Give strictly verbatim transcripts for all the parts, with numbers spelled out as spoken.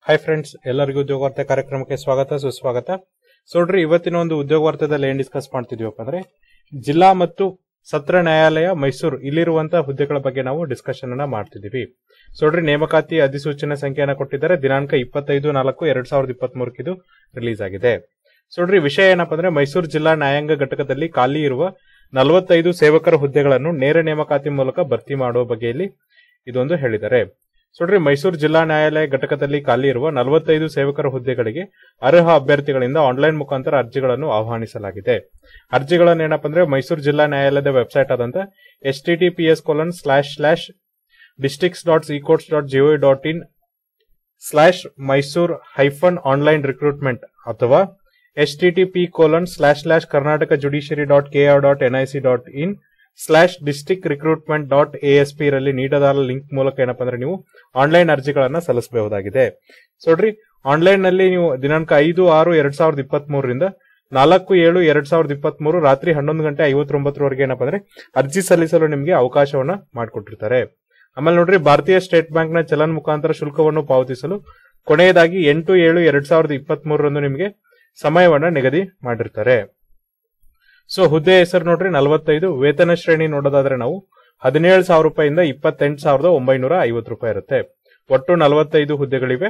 Hi friends, ಎಲ್ಲರಿಗೂ ಉದ್ಯೋಗ ವಾರ್ತೆ ಕಾರ್ಯಕ್ರಮಕ್ಕೆ ಸ್ವಾಗತ ಸುಸ್ವಾಗತ. ಸೊ ನೋಡ್ರಿ, ಇವತ್ತಿನ ಒಂದು ಉದ್ಯೋಗ ವಾರ್ತೆದಲ್ಲಿ ಏನ್ ಡಿಸ್ಕಸ್ ಮಾಡ್ತಿದೀವಪ್ಪ ಅಂದ್ರೆ ಜಿಲ್ಲಾ ಮತ್ತು ಸತ್ರ ನ್ಯಾಯಾಲಯ ಮೈಸೂರು ಇಲ್ಲಿರುವಂತಹ ಹುದ್ದೆಗಳ ಬಗ್ಗೆ ನಾವು ಡಿಸ್ಕಷನ್ ಅನ್ನ ಮಾಡ್ತಿದೀವಿ. ಸೊ ನೋಡ್ರಿ, ನೇಮಕಾತಿ ಅಧಿಸೂಚನೆ ಸಂಖ್ಯೆಯನ್ನ ಕೊಟ್ಟಿದ್ದಾರೆ. ದಿನಾಂಕ ಇಪ್ಪತ್ತೈದು ನಾಲ್ಕು ಎರಡ್ ಸಾವಿರದ ಇಪ್ಪತ್ತ್ ಮೂರಕ್ಕೆ ಇದು ರಿಲೀಸ್ ಆಗಿದೆ. ಸೊ ನೋಡ್ರಿ, ವಿಷಯ ಏನಪ್ಪಾ ಅಂದ್ರೆ ಮೈಸೂರು ಜಿಲ್ಲಾ ನ್ಯಾಯಾಂಗ ಘಟಕದಲ್ಲಿ ಖಾಲಿ ಇರುವ ನಲವತ್ತೈದು ಸೇವಕರ ಹುದ್ದೆಗಳನ್ನು ನೇರ ನೇಮಕಾತಿ ಮೂಲಕ ಭರ್ತಿ ಮಾಡುವ ಬಗ್ಗೆಯಲ್ಲಿ ಇದೊಂದು ಹೇಳಿದ್ದಾರೆ. ಸೊ ನೋಡ್ರಿ, ಮೈಸೂರು ಜಿಲ್ಲಾ ನ್ಯಾಯಾಲಯ ಘಟಕದಲ್ಲಿ ಖಾಲಿ ಇರುವ ನಲವತ್ತೈದು ಸೇವಕರ ಹುದ್ದೆಗಳಿಗೆ ಅರ್ಹ ಅಭ್ಯರ್ಥಿಗಳಿಂದ ಆನ್ಲೈನ್ ಮುಖಾಂತರ ಅರ್ಜಿಗಳನ್ನು ಆಹ್ವಾನಿಸಲಾಗಿದೆ. ಅರ್ಜಿಗಳನ್ನು ಏನಪ್ಪಾ ಅಂದ್ರೆ ಮೈಸೂರು ಜಿಲ್ಲಾ ನ್ಯಾಯಾಲಯದ ವೆಬ್ಸೈಟ್ ಆದಂತ H T T P S colon slash slash districts dot e courts dot gov dot in slash Mysore hyphen online recruitment ಅಥವಾ H T T P colon slash slash Karnataka judiciary dot K R dot N I C dot in slash district recruitment dot A S P ರಲ್ಲಿ ನೀಡಲಾದ link ಮೂಲಕ ಏನಪ್ಪಾ ಅಂದ್ರೆ ನೀವು online ಅರ್ಜಿಗಳನ್ನ ಸಲ್ಲಿಸಬಹುದಾಗಿದೆ. So ನೋಡ್ರಿ, online ನಲ್ಲಿ ನೀವು ದಿನಾಂಕ ಐದು ಆರು ಎರಡ್ ಸಾವಿರದ ಇಪ್ಪತ್ತ್ ಮೂರರಿಂದ ನಾಲ್ಕು ಏಳು ಎರಡ್ ಸಾವಿರದ ಇಪ್ಪತ್ತ್ ಮೂರು ರಾತ್ರಿ ಹನ್ನೊಂದು ಗಂಟೆ ಐವತ್ತೊಂಬತ್ತರವರೆಗೆ ಏನಪ್ಪಾ ಅಂದ್ರೆ ಅರ್ಜಿ ಸಲ್ಲಿಸಲು ನಿಮಗೆ ಅವಕಾಶವನ್ನ ಮಾಡಿಕೊಟ್ಟಿರ್ತಾರೆ. ಆಮೇಲೆ ನೋಡ್ರಿ, ಭಾರತೀಯ ಸ್ಟೇಟ್ ಬ್ಯಾಂಕ್ ನ ಚಲನ್ ಮುಖಾಂತರ ಶುಲ್ಕವನ್ನು ಪಾವತಿಸಲು ಕೊನೆಯದಾಗಿ ಎಂಟು ಏಳು ಎರಡ್ ಸಾವಿರದ ಇಪ್ಪತ್ತ್ ಮೂರರಂದು ನಿಮಗೆ ಸಮಯವನ್ನ ನಿಗದಿ ಮಾಡಿರ್ತಾರೆ. ಸೊ ಹುದ್ದೆ ಹೆಸರು ನೋಡ್ರಿ ನಲವತ್ತೈದು. ವೇತನ ಶ್ರೇಣಿ ನೋಡೋದಾದ್ರೆ ನಾವು ಹದಿನೇಳು ಸಾವಿರ ರೂಪಾಯಿಂದ ಇಪ್ಪತ್ತೆಂಟು ಸಾವಿರದ ಒಂಬೈನೂರ ಐವತ್ತು ರೂಪಾಯಿ ಇರುತ್ತೆ. ಒಟ್ಟು ನಲವತ್ತೈದು ಹುದ್ದೆಗಳಿವೆ.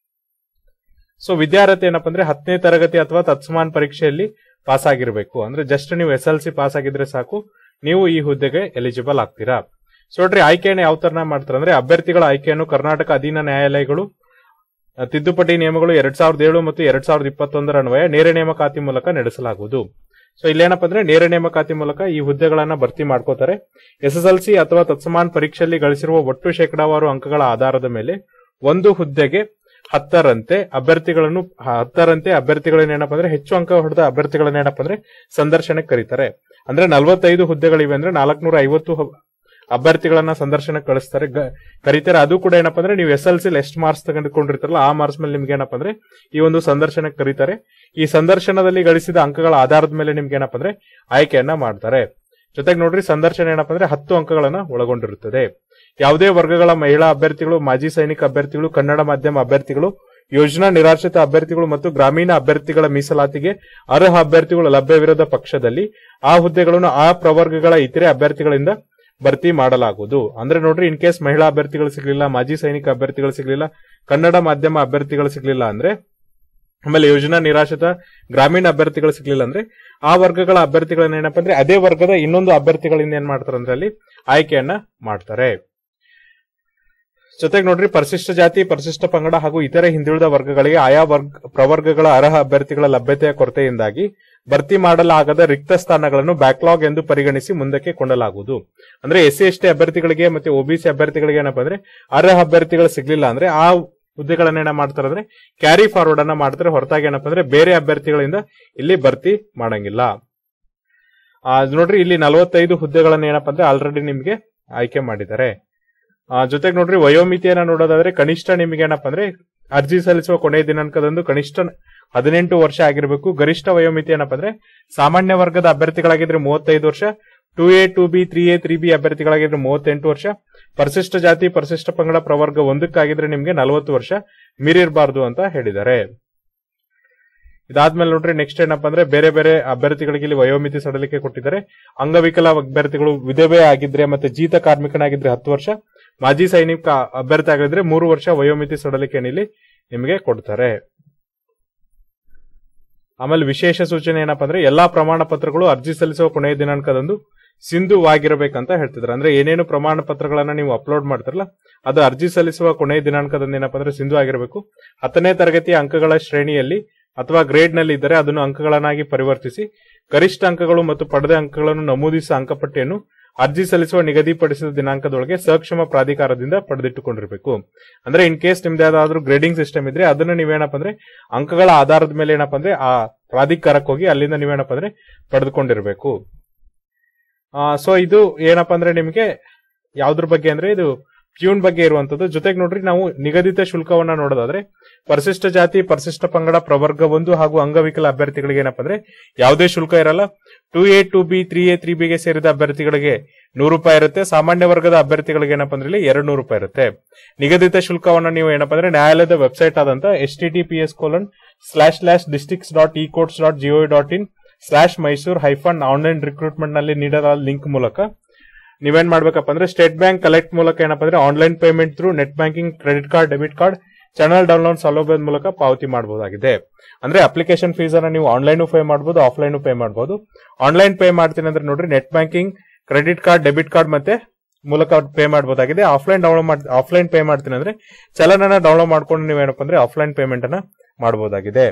ಸೊ ವಿದ್ಯಾರ್ಥಿ ಏನಪ್ಪಾ ಅಂದ್ರೆ ಹತ್ತನೇ ತರಗತಿ ಅಥವಾ ತತ್ಸಮಾನ ಪರೀಕ್ಷೆಯಲ್ಲಿ ಪಾಸ್ ಆಗಿರಬೇಕು. ಅಂದ್ರೆ ಜಸ್ಟ್ ನೀವು ಎಸ್ ಎಲ್ ಸಿ ಪಾಸ್ ಆಗಿದ್ರೆ ಸಾಕು, ನೀವು ಈ ಹುದ್ದೆಗೆ ಎಲಿಜಿಬಲ್ ಆಗ್ತೀರಾ. ಸೊ ನೋಡ್ರಿ, ಆಯ್ಕೆಯನ್ನು ಯಾವ ತರ ಮಾಡ್ತಾರೆ ಅಂದ್ರೆ ಅಭ್ಯರ್ಥಿಗಳ ಆಯ್ಕೆಯನ್ನು ಕರ್ನಾಟಕ ಅಧೀನ ನ್ಯಾಯಾಲಯಗಳು ತಿದ್ದುಪಡಿ ನಿಯಮಗಳು ಎರಡ್ ಸಾವಿರದ ಏಳು ಮತ್ತು ಎರಡ್ ಸಾವಿರದ ಇಪ್ಪತ್ತೊಂದರ ಅನ್ವಯ ನೇರ ನೇಮಕಾತಿ ಮೂಲಕ ನಡೆಸಲಾಗುವುದು. ಸೊ ಇಲ್ಲೇನಪ್ಪ ಅಂದ್ರೆ ನೇರ ನೇಮಕಾತಿ ಮೂಲಕ ಈ ಹುದ್ದೆಗಳನ್ನ ಭರ್ತಿ ಮಾಡ್ಕೋತಾರೆ. ಎಸ್ ಎಸ್ ಎಲ್ ಸಿ ಅಥವಾ ತತ್ಸಮಾನ ಪರೀಕ್ಷೆಯಲ್ಲಿ ಗಳಿಸಿರುವ ಒಟ್ಟು ಶೇಕಡಾವಾರು ಅಂಕಗಳ ಆಧಾರದ ಮೇಲೆ ಒಂದು ಹುದ್ದೆಗೆ ಹತ್ತರಂತೆ ಅಭ್ಯರ್ಥಿಗಳನ್ನು ಹತ್ತರಂತೆ ಅಭ್ಯರ್ಥಿಗಳನ್ನ ಏನಪ್ಪಾ ಅಂದ್ರೆ ಹೆಚ್ಚು ಅಂಕ ಹೊಡೆದ ಅಭ್ಯರ್ಥಿಗಳನ್ನ ಏನಪ್ಪಾ ಅಂದ್ರೆ ಸಂದರ್ಶನಕ್ಕೆ ಕರೀತಾರೆ. ಅಂದ್ರೆ ನಲವತ್ತೈದು ಹುದ್ದೆಗಳಿವೆ ಅಂದ್ರೆ ನಾಲ್ಕನೂರ ಐವತ್ತು ಅಭ್ಯರ್ಥಿಗಳನ್ನ ಸಂದರ್ಶನಕ್ಕೆ ಕಳಿಸ್ತಾರೆ ಕರೀತಾರೆ. ಅದು ಕೂಡ ಏನಪ್ಪಾ ಅಂದ್ರೆ ನೀವು ಎಸ್ ಎಲ್ ಸಿ ಎಷ್ಟು ಮಾರ್ಕ್ಸ್ ತೆಗೆದುಕೊಂಡಿರ್ತಾರಲ್ಲ ಆ ಮಾರ್ಕ್ಸ್ ಮೇಲೆ ನಿಮ್ಗೆ ಏನಪ್ಪಾ ಅಂದ್ರೆ ಈ ಒಂದು ಸಂದರ್ಶನಕ್ಕೆ ಕರೀತಾರೆ. ಈ ಸಂದರ್ಶನದಲ್ಲಿ ಗಳಿಸಿದ ಅಂಕಗಳ ಆಧಾರದ ಮೇಲೆ ನಿಮ್ಗೆ ಏನಪ್ಪಾ ಅಂದ್ರೆ ಆಯ್ಕೆಯನ್ನ ಮಾಡ್ತಾರೆ. ಜೊತೆಗೆ ನೋಡ್ರಿ, ಸಂದರ್ಶನ ಏನಪ್ಪಾ ಅಂದ್ರೆ ಹತ್ತು ಅಂಕಗಳನ್ನ ಒಳಗೊಂಡಿರುತ್ತದೆ. ಯಾವುದೇ ವರ್ಗಗಳ ಮಹಿಳಾ ಅಭ್ಯರ್ಥಿಗಳು, ಮಾಜಿ ಸೈನಿಕ ಅಭ್ಯರ್ಥಿಗಳು, ಕನ್ನಡ ಮಾಧ್ಯಮ ಅಭ್ಯರ್ಥಿಗಳು, ಯೋಜನಾ ನಿರಾಶ್ರಿತ ಅಭ್ಯರ್ಥಿಗಳು ಮತ್ತು ಗ್ರಾಮೀಣ ಅಭ್ಯರ್ಥಿಗಳ ಮೀಸಲಾತಿಗೆ ಅರ್ಹ ಅಭ್ಯರ್ಥಿಗಳು ಲಭ್ಯವಿರದ ಪಕ್ಷದಲ್ಲಿ ಆ ಹುದ್ದೆಗಳನ್ನು ಆ ಪ್ರವರ್ಗಗಳ ಇತರೆ ಅಭ್ಯರ್ಥಿಗಳಿಂದ ಭರ್ತಿ ಮಾಡಲಾಗುವುದು. ಅಂದ್ರೆ ನೋಡ್ರಿ, ಇನ್ ಕೇಸ್ ಮಹಿಳಾ ಅಭ್ಯರ್ಥಿಗಳು ಸಿಗ್ಲಿಲ್ಲ, ಮಾಜಿ ಸೈನಿಕ ಅಭ್ಯರ್ಥಿಗಳು ಸಿಗ್ಲಿಲ್ಲ, ಕನ್ನಡ ಮಾಧ್ಯಮ ಅಭ್ಯರ್ಥಿಗಳು ಸಿಗ್ಲಿಲ್ಲ ಅಂದ್ರೆ, ಆಮೇಲೆ ಯೋಜನಾ ನಿರಾಶ್ರಿತ ಗ್ರಾಮೀಣ ಅಭ್ಯರ್ಥಿಗಳು ಸಿಗ್ಲಿಲ್ಲ ಅಂದ್ರೆ ಆ ವರ್ಗಗಳ ಅಭ್ಯರ್ಥಿಗಳನ್ನ ಏನಪ್ಪಾ ಅಂದ್ರೆ ಅದೇ ವರ್ಗದ ಇನ್ನೊಂದು ಅಭ್ಯರ್ಥಿಗಳಿಂದ ಏನ್ ಮಾಡ್ತಾರೆ ಅಂದ್ರೆ ಅಲ್ಲಿ ಆಯ್ಕೆಯನ್ನ ಮಾಡ್ತಾರೆ. ಜೊತೆಗೆ ನೋಡ್ರಿ, ಪರಿಶಿಷ್ಟ ಜಾತಿ, ಪರಿಶಿಷ್ಟ ಪಂಗಡ ಹಾಗೂ ಇತರೆ ಹಿಂದುಳಿದ ವರ್ಗಗಳಿಗೆ ಆಯಾ ವರ್ಗ ಪ್ರವರ್ಗಗಳ ಅರ್ಹ ಅಭ್ಯರ್ಥಿಗಳ ಲಭ್ಯತೆಯ ಕೊರತೆಯಿಂದಾಗಿ ಭರ್ತಿ ಮಾಡಲಾಗದ ರಿಕ್ತ ಸ್ಥಾನಗಳನ್ನು ಬ್ಯಾಕ್ಲಾಗ್ ಎಂದು ಪರಿಗಣಿಸಿ ಮುಂದಕ್ಕೆ ಕೊಂಡಲಾಗುವುದು. ಅಂದ್ರೆ ಎಸ್ ಸಿ ಎಸ್ ಟಿ ಅಭ್ಯರ್ಥಿಗಳಿಗೆ ಮತ್ತೆ ಒಬಿಸಿ ಅಭ್ಯರ್ಥಿಗಳಿಗೆ ಏನಪ್ಪಾ ಅಂದ್ರೆ ಅರ್ಹ ಅಭ್ಯರ್ಥಿಗಳು ಸಿಗ್ಲಿಲ್ಲ ಅಂದ್ರೆ ಆ ಹುದ್ದೆಗಳನ್ನ ಏನ ಮಾಡ್ತಾರೆ ಅಂದ್ರೆ ಕ್ಯಾರಿ ಫಾರ್ವರ್ಡ್ ಅನ್ನ ಮಾಡ್ತಾರೆ. ಹೊರತಾಗಿ ಏನಪ್ಪಾ ಅಂದ್ರೆ ಬೇರೆ ಅಭ್ಯರ್ಥಿಗಳಿಂದ ಇಲ್ಲಿ ಭರ್ತಿ ಮಾಡಂಗಿಲ್ಲ. ನೋಡ್ರಿ, ಇಲ್ಲಿ ನಲವತ್ತೈದು ಹುದ್ದೆಗಳನ್ನ ಏನಪ್ಪಾ ಅಂದ್ರೆ ಆಲ್ರೆಡಿ ನಿಮ್ಗೆ ಆಯ್ಕೆ ಮಾಡಿದ್ದಾರೆ. ಜೊತೆಗೆ ನೋಡ್ರಿ, ವಯೋಮಿತಿಯನ್ನ ನೋಡೋದಾದ್ರೆ ಕನಿಷ್ಠ ನಿಮ್ಗೆ ಏನಪ್ಪಾ ಅಂದ್ರೆ ಅರ್ಜಿ ಸಲ್ಲಿಸುವ ಕೊನೆಯ ದಿನಾಂಕದಂದು ಕನಿಷ್ಠ ಹದಿನೆಂಟು ವರ್ಷ ಆಗಿರಬೇಕು. ಗರಿಷ್ಠ ವಯೋಮಿತಿ ಏನಪ್ಪಾ ಅಂದ್ರೆ ಸಾಮಾನ್ಯ ವರ್ಗದ ಅಭ್ಯರ್ಥಿಗಳಾಗಿದ್ರೆ ಮೂವತ್ತೈದು ವರ್ಷ, two A two B three A three B ಅಭ್ಯರ್ಥಿಗಳಾಗಿದ್ರೆ ಮೂವತ್ತೆಂಟು ವರ್ಷ, ಪರಿಶಿಷ್ಟ ಜಾತಿ ಪರಿಶಿಷ್ಟ ಪಂಗಡ ಪ್ರವರ್ಗ ಒಂದಕ್ಕಾಗಿದ್ರೆ ನಿಮ್ಗೆ ನಲವತ್ತು ವರ್ಷ ಮೀರಿರಬಾರ್ದು ಅಂತ ಹೇಳಿದ್ದಾರೆ. ಇದಾದ್ಮೇಲೆ ನೋಡ್ರಿ, ನೆಕ್ಸ್ಟ್ ಏನಪ್ಪಾ ಅಂದ್ರೆ ಬೇರೆ ಬೇರೆ ಅಭ್ಯರ್ಥಿಗಳಿಗೆ ಇಲ್ಲಿ ವಯೋಮಿತಿ ಸಡಲಿಕೆ ಕೊಟ್ಟಿದ್ದಾರೆ. ಅಂಗವಿಕಲ ಅಭ್ಯರ್ಥಿಗಳು ವಿಧವೆ ಆಗಿದ್ರೆ ಮತ್ತೆ ಜೀತ ಕಾರ್ಮಿಕನಾಗಿದ್ರೆ ಹತ್ತು ವರ್ಷ, ಮಾಜಿ ಸೈನಿಕ ಅಭ್ಯರ್ಥಿ ಆಗಿದ್ರೆ ಮೂರು ವರ್ಷ ವಯೋಮಿತಿ ಸಡಲಿಕೆಯನ್ನು ಇಲ್ಲಿ ನಿಮಗೆ ಕೊಡ್ತಾರೆ. ಆಮೇಲೆ ವಿಶೇಷ ಸೂಚನೆ ಏನಪ್ಪಾ ಅಂದ್ರೆ ಎಲ್ಲಾ ಪ್ರಮಾಣ ಪತ್ರಗಳು ಅರ್ಜಿ ಸಲ್ಲಿಸುವ ಕೊನೆಯ ದಿನಾಂಕದಂದು ಸಿಂಧುವಾಗಿರಬೇಕಂತ ಹೇಳ್ತಿದ್ದಾರೆ. ಅಂದ್ರೆ ಏನೇನು ಪ್ರಮಾಣ ಪತ್ರಗಳನ್ನ ನೀವು ಅಪ್ಲೋಡ್ ಮಾಡ್ತಾರಲ್ಲ ಅದು ಅರ್ಜಿ ಸಲ್ಲಿಸುವ ಕೊನೆಯ ದಿನಾಂಕದಂದು ಏನಪ್ಪಾ ಅಂದ್ರೆ ಸಿಂಧು ಆಗಿರಬೇಕು. ಹತ್ತನೇ ತರಗತಿಯ ಅಂಕಗಳ ಶ್ರೇಣಿಯಲ್ಲಿ ಅಥವಾ ಗ್ರೇಡ್ ನಲ್ಲಿ ಇದ್ದರೆ ಅದನ್ನು ಅಂಕಗಳನ್ನಾಗಿ ಪರಿವರ್ತಿಸಿ ಗರಿಷ್ಠ ಅಂಕಗಳು ಮತ್ತು ಪಡೆದ ಅಂಕಗಳನ್ನು ನಮೂದಿಸಿದ ಅಂಕಪಟ್ಟಿಯನ್ನು ಅರ್ಜಿ ಸಲ್ಲಿಸುವ ನಿಗದಿಪಡಿಸಿದ ದಿನಾಂಕದೊಳಗೆ ಸಕ್ಷಮ ಪ್ರಾಧಿಕಾರದಿಂದ ಪಡೆದಿಟ್ಟುಕೊಂಡಿರಬೇಕು. ಅಂದ್ರೆ ಇನ್ ಕೇಸ್ ನಿಮ್ದು ಯಾವ್ದಾದ್ರು ಗ್ರೇಡಿಂಗ್ ಸಿಸ್ಟಮ್ ಇದ್ರೆ ಅದನ್ನ ನೀವೇನಪ್ಪ ಅಂದ್ರೆ ಅಂಕಗಳ ಆಧಾರದ ಮೇಲೆ ಏನಪ್ಪಾ ಅಂದ್ರೆ ಆ ಪ್ರಾಧಿಕಾರಕ್ಕೆ ಹೋಗಿ ಅಲ್ಲಿಂದ ನೀವೇನಪ್ಪ ಅಂದ್ರೆ ಪಡೆದುಕೊಂಡಿರ್ಬೇಕು. ಆ ಸೊ ಇದು ಏನಪ್ಪಾ ಅಂದ್ರೆ ನಿಮ್ಗೆ ಯಾವ್ದ್ರ ಬಗ್ಗೆ ಅಂದ್ರೆ ಇದು ಪ್ಯೂನ್ ಬಗ್ಗೆ ಇರುವಂತದ್ದು. ಜೊತೆಗೆ ನೋಡ್ರಿ ನಾವು ನಿಗದಿತ ಶುಲ್ಕವನ್ನ ನೋಡೋದಾದ್ರೆ ಪರಿಶಿಷ್ಟ ಜಾತಿ, ಪರಿಶಿಷ್ಟ ಪಂಗಡ, ಪ್ರವರ್ಗ ಒಂದು ಹಾಗೂ ಅಂಗವಿಕಲ ಅಭ್ಯರ್ಥಿಗಳಿಗೆ ಏನಪ್ಪಾ ಅಂದ್ರೆ ಯಾವುದೇ ಶುಲ್ಕ ಇರಲ್ಲ. Two A two B three A ತ್ರೀ ಬಿಗೆ ಸೇರಿದ ಅಭ್ಯರ್ಥಿಗಳಿಗೆ ನೂರು ರೂಪಾಯಿ ಇರುತ್ತೆ. ಸಾಮಾನ್ಯ ವರ್ಗದ ಅಭ್ಯರ್ಥಿಗಳಿಗೆ ಏನಪ್ಪಾ ಅಂದ್ರೆ ಇಲ್ಲಿ ಎರಡು ನೂರು ರೂಪಾಯಿ ಇರುತ್ತೆ. ನಿಗದಿತ ಶುಲ್ಕವನ್ನ ನೀವು ಏನಪ್ಪಾ ಅಂದ್ರೆ ನ್ಯಾಯಾಲಯದ ವೆಬ್ಸೈಟ್ ಆದಂತ H T T P S colon slash slash districts dot e courts dot gov dot in slash Mysuru hyphen online recruitment ನಲ್ಲಿ ನೀಡಲಾದ ಲಿಂಕ್ ಮೂಲಕ ನೀವೇನ್ ಮಾಡ್ಬೇಕಪ್ಪ ಅಂದ್ರೆ ಸ್ಟೇಟ್ ಬ್ಯಾಂಕ್ ಕಲೆಕ್ಟ್ ಮೂಲಕ ಏನಪ್ಪಾ ಅಂದ್ರೆ online payment through net banking, credit card, debit card, channel download ಸೌಲಭ್ಯದ ಮೂಲಕ ಪಾವತಿ ಮಾಡಬಹುದಾಗಿದೆ. ಅಂದ್ರೆ ಅಪ್ಲಿಕೇಶನ್ ಫೀಸ್ ಅನ್ನ ನೀವು ಆನ್ಲೈನ್ ಪೇ ಮಾಡಬಹುದು, ಆಫ್ಲೈನ್ ಪೇ ಮಾಡಬಹುದು. ಆನ್ಲೈನ್ ಪೇ ಮಾಡ್ತೀನಿ ಅಂದ್ರೆ ನೋಡ್ರಿ net banking, credit card, debit card ಮತ್ತೆ ಮೂಲಕ ಪೇ ಮಾಡಬಹುದಾಗಿದೆ. ಆಫ್ಲೈನ್ ಡೌನ್ಲೋಡ್ ಮಾಡಿ ಆಫ್ಲೈನ್ ಪೇ ಮಾಡ್ತೀನಿ ಅಂದ್ರೆ ಚಲನನ ಡೌನ್ಲೋಡ್ ಮಾಡ್ಕೊಂಡು ನೀವೇನಪ್ಪ ಅಂದ್ರೆ ಆಫ್ಲೈನ್ ಪೇಮೆಂಟ್ ಅನ್ನ ಮಾಡಬಹುದಾಗಿದೆ.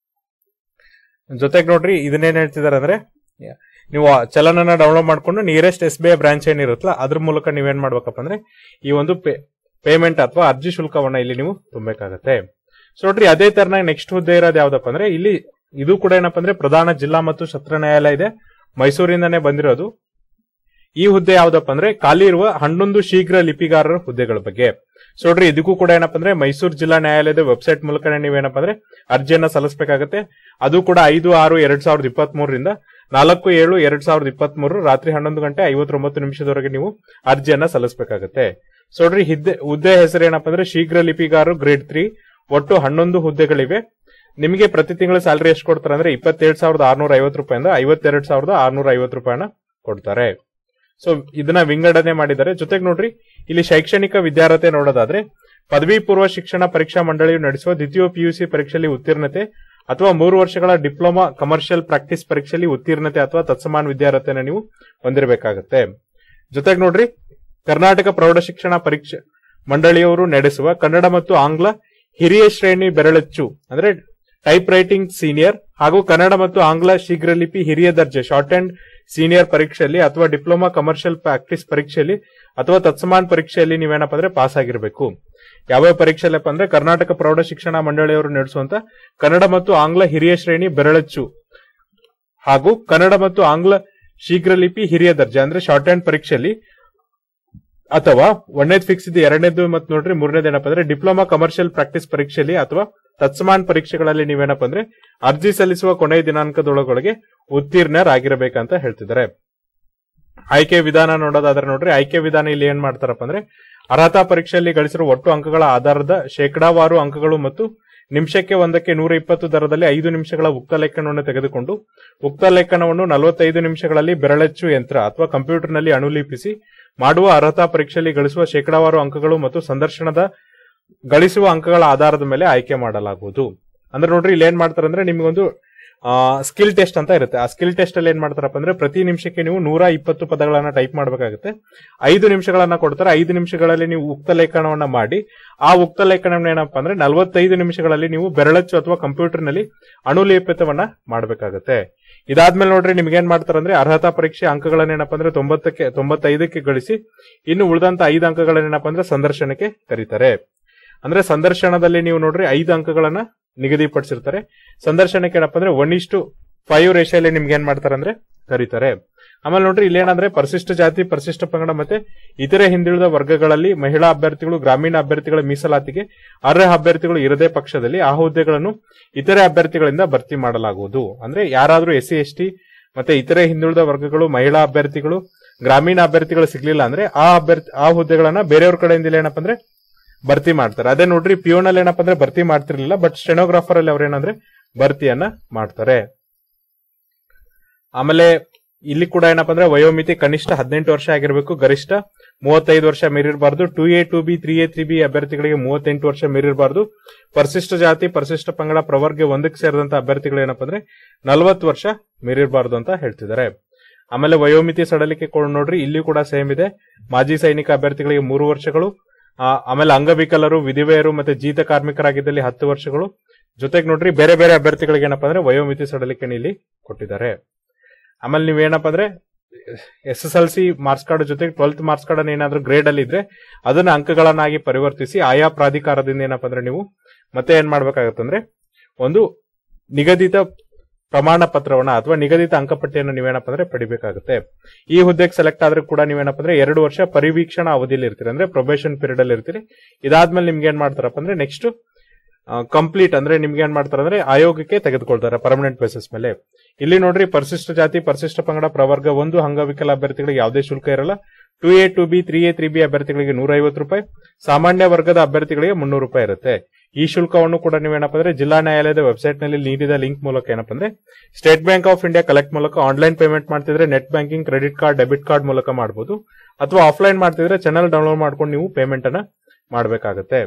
ಜೊತೆಗೆ ನೋಡ್ರಿ ಇದನ್ನೇನ್ ಹೇಳ್ತಿದಾರೆ ಅಂದ್ರೆ ನೀವು ಚಲನನ ಡೌನ್ಲೋಡ್ ಮಾಡ್ಕೊಂಡು nearest S B I branch ಏನಿರುತ್ತಲ್ಲ ಅದ್ರ ಮೂಲಕ ನೀವೇನ್ ಮಾಡ್ಬೇಕಪ್ಪ ಅಂದ್ರೆ ಈ ಒಂದು ಪೇಮೆಂಟ್ ಅಥವಾ ಅರ್ಜಿ ಶುಲ್ಕವನ್ನ ಇಲ್ಲಿ ನೀವು ತುಂಬಬೇಕಾಗತ್ತೆ. ಸೊ ನೋಡ್ರಿ ಅದೇ ತರನಾಗಿ ನೆಕ್ಸ್ಟ್ ಹುದ್ದೆ ಇರೋದು ಯಾವ್ದಪ್ಪ ಅಂದ್ರೆ ಇಲ್ಲಿ ಇದು ಕೂಡ ಏನಪ್ಪಾ ಅಂದ್ರೆ ಪ್ರಧಾನ ಜಿಲ್ಲಾ ಮತ್ತು ಸತ್ರ ನ್ಯಾಯಾಲಯ ಇದೆ, ಮೈಸೂರಿಂದಾನೇ ಬಂದಿರೋದು. ಈ ಹುದ್ದೆ ಯಾವ್ದಪ್ಪ ಅಂದ್ರೆ ಖಾಲಿ ಇರುವ ಹನ್ನೊಂದು ಶೀಘ್ರ ಲಿಪಿಗಾರರ ಹುದ್ದೆಗಳ ಬಗ್ಗೆ. ಸೊ ನೋಡ್ರಿ ಇದಕ್ಕೂ ಕೂಡ ಏನಪ್ಪಾ ಅಂದ್ರೆ ಮೈಸೂರು ಜಿಲ್ಲಾ ನ್ಯಾಯಾಲಯದ ವೆಬ್ಸೈಟ್ ಮೂಲಕ ನೀವೇನಪ್ಪ ಅಂದ್ರೆ ಅರ್ಜಿಯನ್ನ ಸಲ್ಲಿಸಬೇಕಾಗತ್ತೆ. ಅದು ಕೂಡ ಐದು ಆರು ಎರಡ್ ಸಾವಿರದ ಇಪ್ಪತ್ತ್ ಮೂರರಿಂದ ನಾಲ್ಕು ಏಳು ಎರಡ್ ಸಾವಿರದ ಇಪ್ಪತ್ತ್ ಮೂರು ರಾತ್ರಿ ಹನ್ನೊಂದು ಗಂಟೆ ಐವತ್ತೊಂಬತ್ತು ನಿಮಿಷದವರೆಗೆ ನೀವು ಅರ್ಜಿಯನ್ನ ಸಲ್ಲಿಸಬೇಕಾಗತ್ತೆ. ಸೊ ನೋಡ್ರಿ ಹುದ್ದೆ ಹುದ್ದೆ ಹೆಸರು ಏನಪ್ಪಾ ಅಂದ್ರೆ ಶೀಘ್ರ ಲಿಪಿಗಾರರು ಗ್ರೇಡ್ ತ್ರೀ. ಒಟ್ಟು ಹನ್ನೊಂದು ಹುದ್ದೆಗಳಿವೆ. ನಿಮಗೆ ಪ್ರತಿ ತಿಂಗಳು ಸ್ಯಾಲರಿ ಎಷ್ಟು ಕೊಡ್ತಾರೆ ಅಂದ್ರೆ ಇಪ್ಪತ್ತೇಳು ಸಾವಿರದ ಆರ್ನೂರ ಐವತ್ತು ರೂಪಾಯಿಂದ ಐವತ್ತೆರಡು ಸಾವಿರದ ಆರ್ನೂರ ಐವತ್ತು ರೂಪಾಯಿನ ಕೊಡ್ತಾರೆ. ಸೊ ಇದನ್ನ ವಿಂಗಡಣೆ ಮಾಡಿದ್ದಾರೆ. ಜೊತೆಗೆ ನೋಡ್ರಿ ಇಲ್ಲಿ ಶೈಕ್ಷಣಿಕ ವಿದ್ಯಾರ್ಹತೆ ನೋಡೋದಾದ್ರೆ ಪದವಿ ಪೂರ್ವ ಶಿಕ್ಷಣ ಪರೀಕ್ಷಾ ಮಂಡಳಿಯು ನಡೆಸುವ ದ್ವಿತೀಯ ಪಿಯುಸಿ ಪರೀಕ್ಷೆಯಲ್ಲಿ ಉತ್ತೀರ್ಣತೆ ಅಥವಾ ಮೂರು ವರ್ಷಗಳ ಡಿಪ್ಲೊಮಾ ಕಮರ್ಷಿಯಲ್ ಪ್ರಾಕ್ಟೀಸ್ ಪರೀಕ್ಷೆಯಲ್ಲಿ ಉತ್ತೀರ್ಣತೆ ಅಥವಾ ತತ್ಸಮಾನ ವಿದ್ಯಾರ್ಹತೆಯನ್ನು ನೀವು ಹೊಂದಿರಬೇಕಾಗುತ್ತೆ. ಜೊತೆಗೆ ನೋಡ್ರಿ ಕರ್ನಾಟಕ ಪ್ರೌಢ ಶಿಕ್ಷಣ ಪರೀಕ್ಷೆ ಮಂಡಳಿಯವರು ನಡೆಸುವ ಕನ್ನಡ ಮತ್ತು ಆಂಗ್ಲ ಹಿರಿಯ ಶ್ರೇಣಿ ಬೆರಳಚ್ಚು ಅಂದ್ರೆ ಟೈಪ್ ರೈಟಿಂಗ್ ಸೀನಿಯರ್ ಹಾಗೂ ಕನ್ನಡ ಮತ್ತು ಆಂಗ್ಲ ಶೀಘ್ರಲಿಪಿ ಹಿರಿಯ ದರ್ಜೆ ಶಾರ್ಟ್ ಅಂಡ್ ಸೀನಿಯರ್ ಪರೀಕ್ಷೆಯಲ್ಲಿ ಅಥವಾ ಡಿಪ್ಲೊಮಾ ಕಮರ್ಷಿಯಲ್ ಪ್ರಾಕ್ಟೀಸ್ ಪರೀಕ್ಷೆಯಲ್ಲಿ ಅಥವಾ ತತ್ಸಮಾನ ಪರೀಕ್ಷೆಯಲ್ಲಿ ನೀವೇನಪ್ಪ ಅಂದ್ರೆ ಪಾಸ್ ಆಗಿರಬೇಕು. ಯಾವ್ಯಾವ ಪರೀಕ್ಷೆಯಲ್ಲಪ್ಪ ಅಂದ್ರೆ ಕರ್ನಾಟಕ ಪ್ರೌಢ ಶಿಕ್ಷಣ ಮಂಡಳಿಯವರು ನಡೆಸುವಂತ ಕನ್ನಡ ಮತ್ತು ಆಂಗ್ಲ ಹಿರಿಯ ಶ್ರೇಣಿ ಬೆರಳಚ್ಚು ಹಾಗೂ ಕನ್ನಡ ಮತ್ತು ಆಂಗ್ಲ ಶೀಘ್ರಲಿಪಿ ಹಿರಿಯ ದರ್ಜೆ ಅಂದ್ರೆ ಶಾರ್ಟ್ ಹ್ಯಾಂಡ್ ಪರೀಕ್ಷೆಯಲ್ಲಿ ಅಥವಾ ಒಂದನೇದು ಫಿಕ್ಸ್ ಇದೆ, ಎರಡನೇದು ಮತ್ತು ನೋಡ್ರಿ ಮೂರನೇದು ಏನಪ್ಪ ಅಂದ್ರೆ ಡಿಪ್ಲೊಮಾ ಕಮರ್ಷಿಯಲ್ ಪ್ರಾಕ್ಟೀಸ್ ಪರೀಕ್ಷೆಯಲ್ಲಿ ಅಥವಾ ತತ್ಸಮಾನ ಪರೀಕ್ಷೆಗಳಲ್ಲಿ ನೀವೇನಪ್ಪ ಅಂದ್ರೆ ಅರ್ಜಿ ಸಲ್ಲಿಸುವ ಕೊನೆಯ ದಿನಾಂಕದೊಳಗೊಳಗೆ ಉತ್ತೀರ್ಣರಾಗಿರಬೇಕಂತ ಹೇಳ್ತಿದ್ದಾರೆ. ಆಯ್ಕೆ ವಿಧಾನ ನೋಡೋದಾದ್ರೆ ನೋಡ್ರಿ ಆಯ್ಕೆ ವಿಧಾನ ಇಲ್ಲಿ ಏನ್ ಮಾಡ್ತಾರಪ್ಪ ಅಂದ್ರೆ ಅರ್ಹತಾ ಪರೀಕ್ಷೆಯಲ್ಲಿ ಗಳಿಸಿರುವ ಒಟ್ಟು ಅಂಕಗಳ ಆಧಾರದ ಶೇಕಡಾವಾರು ಅಂಕಗಳು ಮತ್ತು ನಿಮಿಷಕ್ಕೆ ಒಂದಕ್ಕೆ ನೂರ ಇಪ್ಪತ್ತು ದರದಲ್ಲಿ ಐದು ನಿಮಿಷಗಳ ಉಕ್ತ ಲೇಖನವನ್ನು ತೆಗೆದುಕೊಂಡು ಉಕ್ತ ಲೇಖನವನ್ನು ನಲವತ್ತೈದು ನಿಮಿಷಗಳಲ್ಲಿ ಬೆರಳಚ್ಚು ಯಂತ್ರ ಅಥವಾ ಕಂಪ್ಯೂಟರ್ನಲ್ಲಿ ಅನುಲಿಪಿಸಿ ಮಾಡುವ ಅರ್ಹತಾ ಪರೀಕ್ಷೆಯಲ್ಲಿ ಗಳಿಸುವ ಶೇಕಡಾವಾರು ಅಂಕಗಳು ಮತ್ತು ಸಂದರ್ಶನದ ಗಳಿಸುವ ಅಂಕಗಳ ಆಧಾರದ ಮೇಲೆ ಆಯ್ಕೆ ಮಾಡಲಾಗುವುದು. ಅಂದ್ರೆ ನೋಡ್ರಿ ಇಲ್ಲಿ ಏನ್ ಮಾಡ್ತಾರೆ ಅಂದ್ರೆ ನಿಮ್ಗೊಂದು ಸ್ಕಿಲ್ ಟೆಸ್ಟ್ ಅಂತ ಇರುತ್ತೆ. ಆ ಸ್ಕಿಲ್ ಟೆಸ್ಟ್ ಅಲ್ಲಿ ಏನ್ ಮಾಡ್ತಾರಪ್ಪ ಅಂದ್ರೆ ಪ್ರತಿ ನಿಮಿಷಕ್ಕೆ ನೀವು ನೂರ ಇಪ್ಪತ್ತು ಪದಗಳನ್ನ ಟೈಪ್ ಮಾಡಬೇಕಾಗುತ್ತೆ. ಐದು ನಿಮಿಷಗಳನ್ನ ಕೊಡ್ತಾರೆ. ಐದು ನಿಮಿಷಗಳಲ್ಲಿ ನೀವು ಉಕ್ತ ಲೇಖನವನ್ನ ಮಾಡಿ ಆ ಉಕ್ತ ಲೇಖನವನ್ನ ಏನಪ್ಪಾ ಅಂದ್ರೆ ನಲವತ್ತೈದು ನಿಮಿಷಗಳಲ್ಲಿ ನೀವು ಬೆರಳಚ್ಚು ಅಥವಾ ಕಂಪ್ಯೂಟರ್ ನಲ್ಲಿ ಅನುಲೇಪಿತವನ್ನ ಮಾಡಬೇಕಾಗುತ್ತೆ. ಇದಾದ್ಮೇಲೆ ನೋಡ್ರಿ ನಿಮ್ಗೆ ಏನ್ ಮಾಡ್ತಾರೆ ಅಂದ್ರೆ ಅರ್ಹತಾ ಪರೀಕ್ಷೆ ಅಂಕಗಳನ್ನ ಏನಪ್ಪಾ ಅಂದ್ರೆ ತೊಂಬತ್ತಕ್ಕೆ ತೊಂಬತ್ತೈದಕ್ಕೆ ಗಳಿಸಿ ಇನ್ನು ಉಳಿದಂತ ಐದು ಅಂಕಗಳನ್ನ ಏನಪ್ಪಾ ಅಂದ್ರೆ ಸಂದರ್ಶನಕ್ಕೆ ಕರೀತಾರೆ. ಅಂದ್ರೆ ಸಂದರ್ಶನದಲ್ಲಿ ನೀವು ನೋಡ್ರಿ ಐದು ಅಂಕಗಳನ್ನ ನಿಗದಿಪಡಿಸಿರ್ತಾರೆ. ಸಂದರ್ಶನಕ್ಕೆ ಏನಪ್ಪಾ ಅಂದ್ರೆ ಒನ್ ಇಷ್ಟು ಫೈವ್ ರೇಷಿಯಲ್ಲಿ ನಿಮ್ಗೆ ಏನ್ ಮಾಡ್ತಾರೆ ಅಂದ್ರೆ ಕರೀತಾರೆ. ಆಮೇಲೆ ನೋಡ್ರಿ ಇಲ್ಲೇನಂದ್ರೆ ಪರಿಶಿಷ್ಟ ಜಾತಿ, ಪರಿಶಿಷ್ಟ ಪಂಗಡ ಮತ್ತೆ ಇತರೆ ಹಿಂದುಳಿದ ವರ್ಗಗಳಲ್ಲಿ ಮಹಿಳಾ ಅಭ್ಯರ್ಥಿಗಳು, ಗ್ರಾಮೀಣ ಅಭ್ಯರ್ಥಿಗಳ ಮೀಸಲಾತಿಗೆ ಅರ್ಹ ಅಭ್ಯರ್ಥಿಗಳು ಇರದೇ ಪಕ್ಷದಲ್ಲಿ ಆ ಹುದ್ದೆಗಳನ್ನು ಇತರೆ ಅಭ್ಯರ್ಥಿಗಳಿಂದ ಭರ್ತಿ ಮಾಡಲಾಗುವುದು. ಅಂದ್ರೆ ಯಾರಾದ್ರೂ ಎಸ್ ಸಿ ಎಸ್ ಟಿ ಮತ್ತೆ ಇತರೆ ಹಿಂದುಳಿದ ವರ್ಗಗಳು, ಮಹಿಳಾ ಅಭ್ಯರ್ಥಿಗಳು, ಗ್ರಾಮೀಣ ಅಭ್ಯರ್ಥಿಗಳು ಸಿಗ್ಲಿಲ್ಲ ಅಂದ್ರೆ ಆ ಅಭ್ಯರ್ಥಿ ಆ ಹುದ್ದೆಗಳನ್ನ ಬೇರೆಯವ್ರ ಕಡೆಯಿಂದ ಏನಪ್ಪಾ ಅಂದ್ರೆ ಭರ್ತಿ ಮಾಡ್ತಾರೆ. ಅದೇ ನೋಡ್ರಿ ಪಿಯೋನ್ ಅಲ್ಲಿ ಏನಪ್ಪಾ ಅಂದ್ರೆ ಭರ್ತಿ ಮಾಡ್ತಿರ್ಲಿಲ್ಲ, ಬಟ್ ಸ್ಟೆನೋಗ್ರಾಫರ್ ಅಲ್ಲಿ ಅವ್ರೇನಂದ್ರೆ ಭರ್ತಿಯನ್ನ ಮಾಡ್ತಾರೆ. ಆಮೇಲೆ ಇಲ್ಲಿ ಕೂಡ ಏನಪ್ಪಾ ಅಂದ್ರೆ ವಯೋಮಿತಿ ಕನಿಷ್ಠ ಹದಿನೆಂಟು ವರ್ಷ ಆಗಿರಬೇಕು, ಗರಿಷ್ಠ ಮೂವತ್ತೈದು ವರ್ಷ ಮೀರಿರಬಾರ್ದು. Two A two B three A three B ಅಭ್ಯರ್ಥಿಗಳಿಗೆ ಮೂವತ್ತೆಂಟು ವರ್ಷ ಮೀರಿರಬಾರ್ದು. ಪರಿಶಿಷ್ಟ ಜಾತಿ, ಪರಿಶಿಷ್ಟ ಪಂಗಡ, ಪ್ರವರ್ಗ ಒಂದಕ್ಕೆ ಸೇರಿದಂತ ಅಭ್ಯರ್ಥಿಗಳು ಏನಪ್ಪಾ ಅಂದ್ರೆ ನಲವತ್ತು ವರ್ಷ ಮೀರಿರಬಾರ್ದು ಅಂತ ಹೇಳ್ತಿದ್ದಾರೆ. ಆಮೇಲೆ ವಯೋಮಿತಿ ಸಡಲಿಕೆ ನೋಡ್ರಿ ಇಲ್ಲಿ ಕೂಡ ಸೇಮ್ ಇದೆ. ಮಾಜಿ ಸೈನಿಕ ಅಭ್ಯರ್ಥಿಗಳಿಗೆ ಮೂರು ವರ್ಷಗಳು, ಆಮೇಲೆ ಅಂಗವಿಕಲರು, ವಿಧವೆಯರು ಮತ್ತೆ ಜೀತ ಕಾರ್ಮಿಕರಾಗಿದ್ದಲ್ಲಿ ಹತ್ತು ವರ್ಷಗಳು. ಜೊತೆಗೆ ನೋಡ್ರಿ ಬೇರೆ ಬೇರೆ ಅಭ್ಯರ್ಥಿಗಳಿಗೆ ಏನಪ್ಪಾ ಅಂದ್ರೆ ವಯೋಮಿತಿ ಸಡಲಿಕೆ ಇಲ್ಲಿ ಕೊಟ್ಟಿದ್ದಾರೆ. ಆಮೇಲೆ ನೀವೇನಪ್ಪ ಅಂದ್ರೆ S S L C marks card ಜೊತೆಗೆ ಟ್ವೆಲ್ತ್ ಮಾರ್ಕ್ಸ್ ಕಾರ್ಡ್ ಅನ್ನ ಏನಾದ್ರೂ ಗ್ರೇಡ್ ಅಲ್ಲಿ ಇದ್ರೆ ಅದನ್ನ ಅಂಕಗಳನ್ನಾಗಿ ಪರಿವರ್ತಿಸಿ ಆಯಾ ಪ್ರಾಧಿಕಾರದಿಂದ ಏನಪ್ಪಾ ಅಂದ್ರೆ ನೀವು ಮತ್ತೆ ಏನ್ ಮಾಡ್ಬೇಕಾಗತ್ತಂದ್ರೆ ಒಂದು ನಿಗದಿತ ಪ್ರಮಾಣ ಪತ್ರವನ್ನ ಅಥವಾ ನಿಗದಿತ ಅಂಕಪಟ್ಟಿಯನ್ನು ನೀವೇನಪ್ಪ ಅಂದ್ರೆ ಪಡಿಬೇಕಾಗುತ್ತೆ. ಈ ಹುದ್ದೆಗೆ ಸೆಲೆಕ್ಟ್ ಆದ್ರೂ ಕೂಡ ನೀವೇನಪ್ಪ ಅಂದ್ರೆ ಎರಡು ವರ್ಷ ಪರಿವೀಕ್ಷಣಾ ಅವಧಿಯಲ್ಲಿ ಇರ್ತೀರಿ, ಅಂದ್ರೆ ಪ್ರೊಬೇಷನ್ ಪೀರಿಯಡ್ ಅಲ್ಲಿ ಇರ್ತೀರಿ. ಇದಾದ್ಮೇಲೆ ನಿಮ್ಗೆ ಏನ್ ಮಾಡ್ತಾರಪ್ಪ ಅಂದ್ರೆ ನೆಕ್ಸ್ಟ್ ಕಂಪ್ಲೀಟ್ ಅಂದ್ರೆ ನಿಮ್ಗೆ ಏನ್ ಮಾಡ್ತಾರೆ ಅಂದ್ರೆ ಆಯೋಗಕ್ಕೆ ತೆಗೆದುಕೊಳ್ತಾರೆ ಪರ್ಮನೆಂಟ್ ಬೇಸಿಸ್ ಮೇಲೆ. ಇಲ್ಲಿ ನೋಡ್ರಿ, ಪರಿಶಿಷ್ಟ ಜಾತಿ, ಪರಿಶಿಷ್ಟ ಪಂಗಡ, ಪ್ರವರ್ಗ ಒಂದು, ಅಂಗವಿಕಲ ಅಭ್ಯರ್ಥಿಗಳಿಗೆ ಯಾವುದೇ ಶುಲ್ಕ ಇರಲ್ಲ. Two A two B three A three B ಅಭ್ಯರ್ಥಿಗಳಿಗೆ ನೂರ ಐವತ್ತು ರೂಪಾಯಿ, ಸಾಮಾನ್ಯ ವರ್ಗದ ಅಭ್ಯರ್ಥಿಗಳಿಗೆ ಮುನ್ನೂರು ರೂಪಾಯಿ ಇರುತ್ತೆ. ಈ ಶುಲ್ಕವನ್ನು ಕೂಡ ನೀವೇನಪ್ಪ ಅಂದ್ರೆ ಜಿಲ್ಲಾ ನ್ಯಾಯಾಲಯದ ವೆಬ್ಸೈಟ್ ನಲ್ಲಿ ನೀಡಿದ ಲಿಂಕ್ ಮೂಲಕ ಏನಪ್ಪ ಅಂದ್ರೆ State Bank of India collect ಮೂಲಕ ಆನ್ಲೈನ್ ಪೇಮೆಂಟ್ ಮಾಡ್ತಿದ್ರೆ net banking, credit card, debit card ಮೂಲಕ ಮಾಡಬಹುದು. ಅಥವಾ ಆಫ್ಲೈನ್ ಮಾಡ್ತಿದ್ರೆ ಚಾನೆಲ್ ಡೌನ್ಲೋಡ್ ಮಾಡ್ಕೊಂಡು ನೀವು ಪೇಮೆಂಟ್ ಅನ್ನ ಮಾಡಬೇಕಾಗುತ್ತೆ.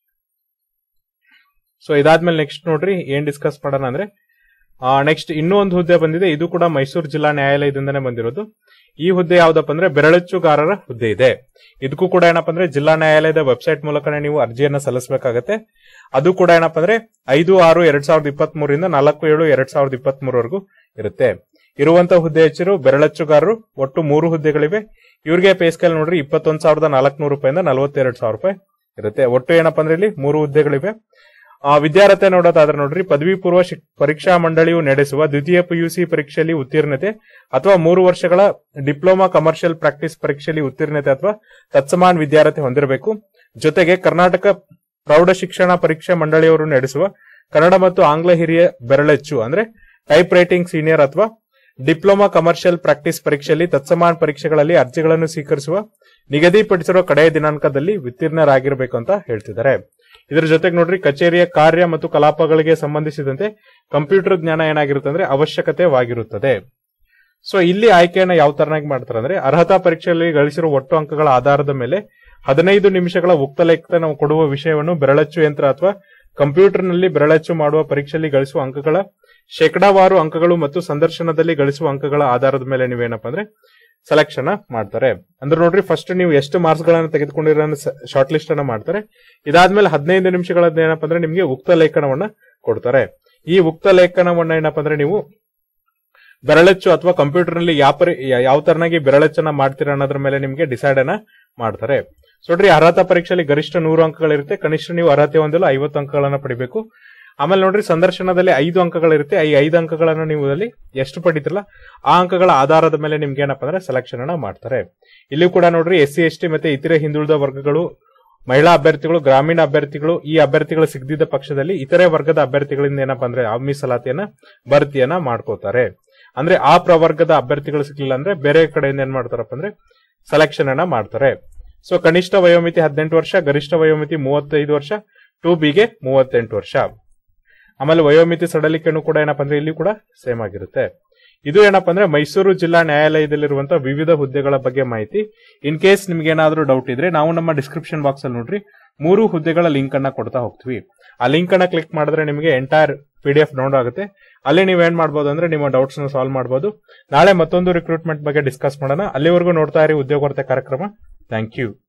ಸೊ ಇದಾದ್ಮೇಲೆ ನೆಕ್ಸ್ಟ್ ನೋಡ್ರಿ ಏನ್ ಡಿಸ್ಕಸ್ ಮಾಡೋಣ ಅಂದ್ರೆ ನೆಕ್ಸ್ಟ್ ಇನ್ನೂ ಒಂದು ಹುದ್ದೆ ಬಂದಿದೆ. ಇದು ಕೂಡ ಮೈಸೂರು ಜಿಲ್ಲಾ ನ್ಯಾಯಾಲಯದಿಂದನೇ ಬಂದಿರೋದು. ಈ ಹುದ್ದೆ ಯಾವ್ದಪ್ಪ ಅಂದ್ರೆ ಬೆರಳಚ್ಚುಗಾರರ ಹುದ್ದೆ ಇದೆ. ಇದಕ್ಕೂ ಕೂಡ ಏನಪ್ಪ ಅಂದ್ರೆ ಜಿಲ್ಲಾ ನ್ಯಾಯಾಲಯದ ವೆಬ್ಸೈಟ್ ಮೂಲಕನೇ ನೀವು ಅರ್ಜಿಯನ್ನ ಸಲ್ಲಿಸಬೇಕಾಗತ್ತೆ. ಅದು ಕೂಡ ಏನಪ್ಪ ಅಂದ್ರೆ ಐದು ಆರು ಎರಡ್ ಸಾವಿರದ ಇಪ್ಪತ್ತ್ ಮೂರಿಂದ ನಾಲ್ಕು ಏಳು ಎರಡ್ ಸಾವಿರದ ಇಪ್ಪತ್ತ್ ಮೂರವರೆಗೂ ಇರುತ್ತೆ. ಇರುವಂತಹ ಹುದ್ದೆ ಹೆಚ್ಚರು ಬೆರಳಚ್ಚುಗಾರರು. ಒಟ್ಟು ಮೂರು ಹುದ್ದೆಗಳಿವೆ. ಇವ್ರಿಗೆ ಪೇ ಸ್ಕೇಲ್ ನೋಡ್ರಿ ಇಪ್ಪತ್ತೊಂದ್ ಸಾವಿರದ ನಾಲ್ಕುನೂರು ರೂಪಾಯಿಂದ ನಲವತ್ತೆರಡು ಸಾವಿರ ರೂಪಾಯಿ ಇರುತ್ತೆ. ಒಟ್ಟು ಏನಪ್ಪ ಅಂದ್ರೆ ಇಲ್ಲಿ ಮೂರು ಹುದ್ದೆಗಳಿವೆ. ಆ ವಿದ್ಯಾರ್ಹತೆ ನೋಡೋದಾದ್ರೆ ನೋಡ್ರಿ, ಪದವಿ ಪೂರ್ವ ಪರೀಕ್ಷಾ ಮಂಡಳಿಯು ನಡೆಸುವ ದ್ವಿತೀಯ ಪಿಯುಸಿ ಪರೀಕ್ಷೆಯಲ್ಲಿ ಉತ್ತೀರ್ಣತೆ ಅಥವಾ ಮೂರು ವರ್ಷಗಳ ಡಿಪ್ಲೊಮಾ ಕಮರ್ಷಿಯಲ್ ಪ್ರಾಕ್ಟೀಸ್ ಪರೀಕ್ಷೆಯಲ್ಲಿ ಉತ್ತೀರ್ಣತೆ ಅಥವಾ ತತ್ಸಮಾನ ವಿದ್ಯಾರ್ಹತೆ ಹೊಂದಿರಬೇಕು. ಜೊತೆಗೆ ಕರ್ನಾಟಕ ಪ್ರೌಢ ಶಿಕ್ಷಣ ಪರೀಕ್ಷಾ ಮಂಡಳಿಯವರು ನಡೆಸುವ ಕನ್ನಡ ಮತ್ತು ಆಂಗ್ಲ ಹಿರಿಯ ಬೆರಳಚ್ಚು ಅಂದ್ರೆ ಟೈಪ್ ರೈಟಿಂಗ್ ಸೀನಿಯರ್ ಅಥವಾ ಡಿಪ್ಲೊಮಾ ಕಮರ್ಷಿಯಲ್ ಪ್ರಾಕ್ಟೀಸ್ ಪರೀಕ್ಷೆಯಲ್ಲಿ ತತ್ಸಮಾನ ಪರೀಕ್ಷೆಗಳಲ್ಲಿ ಅರ್ಜಿಗಳನ್ನು ಸ್ವೀಕರಿಸುವ ನಿಗದಿಪಡಿಸಿರುವ ಕಡೆಯ ದಿನಾಂಕದಲ್ಲಿ ಉತ್ತೀರ್ಣರಾಗಿರಬೇಕು ಅಂತ ಹೇಳ್ತಿದ್ದಾರೆ. ಇದರ ಜೊತೆಗೆ ನೋಡ್ರಿ, ಕಚೇರಿಯ ಕಾರ್ಯ ಮತ್ತು ಕಲಾಪಗಳಿಗೆ ಸಂಬಂಧಿಸಿದಂತೆ ಕಂಪ್ಯೂಟರ್ ಜ್ಞಾನ ಏನಾಗಿರುತ್ತೆ ಅಂದ್ರೆ ಅವಶ್ಯಕತೆವಾಗಿರುತ್ತದೆ. ಸೊ ಇಲ್ಲಿ ಆಯ್ಕೆಯನ್ನ ಯಾವ ತರನಾಗಿ ಮಾಡ್ತಾರೆ ಅಂದ್ರೆ ಅರ್ಹತಾ ಪರೀಕ್ಷೆಯಲ್ಲಿ ಗಳಿಸಿರುವ ಒಟ್ಟು ಅಂಕಗಳ ಆಧಾರದ ಮೇಲೆ ಹದಿನೈದು ನಿಮಿಷಗಳ ಉಕ್ತ ಲೇಖನ ನಾವು ಕೊಡುವ ವಿಷಯವನ್ನು ಬೆರಳಚ್ಚು ಯಂತ್ರ ಅಥವಾ ಕಂಪ್ಯೂಟರ್ ನಲ್ಲಿ ಬೆರಳಚ್ಚು ಮಾಡುವ ಪರೀಕ್ಷೆಯಲ್ಲಿ ಗಳಿಸುವ ಅಂಕಗಳ ಶೇಕಡಾವಾರು ಅಂಕಗಳು ಮತ್ತು ಸಂದರ್ಶನದಲ್ಲಿ ಗಳಿಸುವ ಅಂಕಗಳ ಆಧಾರದ ಮೇಲೆ ನೀವೇನಪ್ಪ ಅಂದ್ರೆ ಸೆಲೆಕ್ಷನ್ ಮಾಡ್ತಾರೆ. ಅಂದ್ರೆ ನೋಡ್ರಿ, ಫಸ್ಟ್ ನೀವು ಎಷ್ಟು ಮಾರ್ಕ್ಸ್ ಗಳನ್ನ ತೆಗೆದುಕೊಂಡಿರೋ ಶಾರ್ಟ್ ಲಿಸ್ಟ್ ಅನ್ನ ಮಾಡ್ತಾರೆ. ಇದಾದ್ಮೇಲೆ ಹದಿನೈದು ನಿಮಿಷಗಳದ್ದು ಏನಪ್ಪ ಅಂದ್ರೆ ನಿಮ್ಗೆ ಉಕ್ತ ಲೇಖನವನ್ನ ಕೊಡ್ತಾರೆ. ಈ ಉಕ್ತ ಲೇಖನವನ್ನ ಏನಪ್ಪ ಅಂದ್ರೆ ನೀವು ಬೆರಳಚ್ಚು ಅಥವಾ ಕಂಪ್ಯೂಟರ್ ನಲ್ಲಿ ಯಾವ ಯಾವ ತರನಾಗಿ ಬೆರಳಚ್ಚನ್ನ ಮಾಡ್ತೀರಾ ಅನ್ನೋದ್ರ ಮೇಲೆ ನಿಮ್ಗೆ ಡಿಸೈಡ್ ಅನ್ನ ಮಾಡ್ತಾರೆ. ಸೊ ನೋಡ್ರಿ, ಅರ್ಹತಾ ಪರೀಕ್ಷೆಯಲ್ಲಿ ಗರಿಷ್ಠ ನೂರು ಅಂಕಗಳಿರುತ್ತೆ. ಕನಿಷ್ಠ ನೀವು ಅರ್ಹತೆ ಹೊಂದಲು ಐವತ್ತು ಅಂಕಗಳನ್ನ ಪಡಿಬೇಕು. ಆಮೇಲೆ ನೋಡ್ರಿ, ಸಂದರ್ಶನದಲ್ಲಿ ಐದು ಅಂಕಗಳಿರುತ್ತೆ. ಈ ಐದು ಅಂಕಗಳನ್ನ ನೀವು ಅಲ್ಲಿ ಎಷ್ಟು ಪಡಿತಿರಲ್ಲ ಆ ಅಂಕಗಳ ಆಧಾರದ ಮೇಲೆ ನಿಮ್ಗೆ ಏನಪ್ಪ ಅಂದ್ರೆ ಸೆಲೆಕ್ಷನ್ ಅನ್ನ ಮಾಡ್ತಾರೆ. ಇಲ್ಲಿ ಕೂಡ ನೋಡ್ರಿ, ಎಸ್ ಸಿ ಎಸ್ ಟಿ ಮತ್ತೆ ಇತರೆ ಹಿಂದುಳಿದ ವರ್ಗಗಳು, ಮಹಿಳಾ ಅಭ್ಯರ್ಥಿಗಳು, ಗ್ರಾಮೀಣ ಅಭ್ಯರ್ಥಿಗಳು, ಈ ಅಭ್ಯರ್ಥಿಗಳು ಸಿಗದಿದ್ದ ಪಕ್ಷದಲ್ಲಿ ಇತರೆ ವರ್ಗದ ಅಭ್ಯರ್ಥಿಗಳಿಂದ ಏನಪ್ಪಾ ಅಂದ್ರೆ ಆ ಮೀಸಲಾತಿಯನ್ನ ಭರ್ತಿಯನ್ನ ಮಾಡ್ಕೋತಾರೆ. ಅಂದ್ರೆ ಆ ಪ್ರವರ್ಗದ ಅಭ್ಯರ್ಥಿಗಳು ಸಿಗ್ಲಿಲ್ಲ ಅಂದ್ರೆ ಬೇರೆ ಕಡೆಯಿಂದ ಏನ್ ಮಾಡ್ತಾರಪ್ಪ ಅಂದ್ರೆ ಸೆಲೆಕ್ಷನ್ ಅನ್ನ ಮಾಡ್ತಾರೆ. ಸೊ ಕನಿಷ್ಠ ವಯೋಮಿತಿ ಹದಿನೆಂಟು ವರ್ಷ, ಗರಿಷ್ಠ ವಯೋಮಿತಿ ಮೂವತ್ತೈದು ವರ್ಷ, ಟು ಬಿಗೆ ಮೂವತ್ತೆಂಟು ವರ್ಷ. ಆಮೇಲೆ ವಯೋಮಿತಿ ಸಡಲಿಕೆನೂ ಕೂಡ ಏನಪ್ಪಾ ಅಂದ್ರೆ ಇಲ್ಲಿ ಕೂಡ ಸೇಮ್ ಆಗಿರುತ್ತೆ. ಇದು ಏನಪ್ಪಾ ಅಂದ್ರೆ ಮೈಸೂರು ಜಿಲ್ಲಾ ನ್ಯಾಯಾಲಯದಲ್ಲಿರುವಂತಹ ವಿವಿಧ ಹುದ್ದೆಗಳ ಬಗ್ಗೆ ಮಾಹಿತಿ. ಇನ್ ಕೇಸ್ ನಿಮ್ಗೆ ಏನಾದ್ರೂ ಡೌಟ್ ಇದ್ರೆ ನಾವು ನಮ್ಮ ಡಿಸ್ಕ್ರಿಪ್ಷನ್ ಬಾಕ್ಸ್ ಅಲ್ಲಿ ನೋಡ್ರಿ ಮೂರು ಹುದ್ದೆಗಳ ಲಿಂಕ್ ಅನ್ನ ಕೊಡ್ತಾ ಹೋಗ್ತೀವಿ. ಆ ಲಿಂಕ್ ಅನ್ನ ಕ್ಲಿಕ್ ಮಾಡಿದ್ರೆ ನಿಮಗೆ entire P D F download ಆಗುತ್ತೆ. ಅಲ್ಲಿ ನೀವು ಏನ್ ಮಾಡಬಹುದು ಅಂದ್ರೆ ನಿಮ್ಮ ಡೌಟ್ಸ್ ನ ಸಾಲ್ವ್ ಮಾಡಬಹುದು. ನಾಳೆ ಮತ್ತೊಂದು ರಿಕ್ರೂಟ್ಮೆಂಟ್ ಬಗ್ಗೆ ಡಿಸ್ಕಸ್ ಮಾಡೋಣ. ಅಲ್ಲಿವರೆಗೂ ನೋಡ್ತಾ ಇರಿ ಉದ್ಯೋಗ ವಾರ್ತೆ ಕಾರ್ಯಕ್ರಮ. Thank you.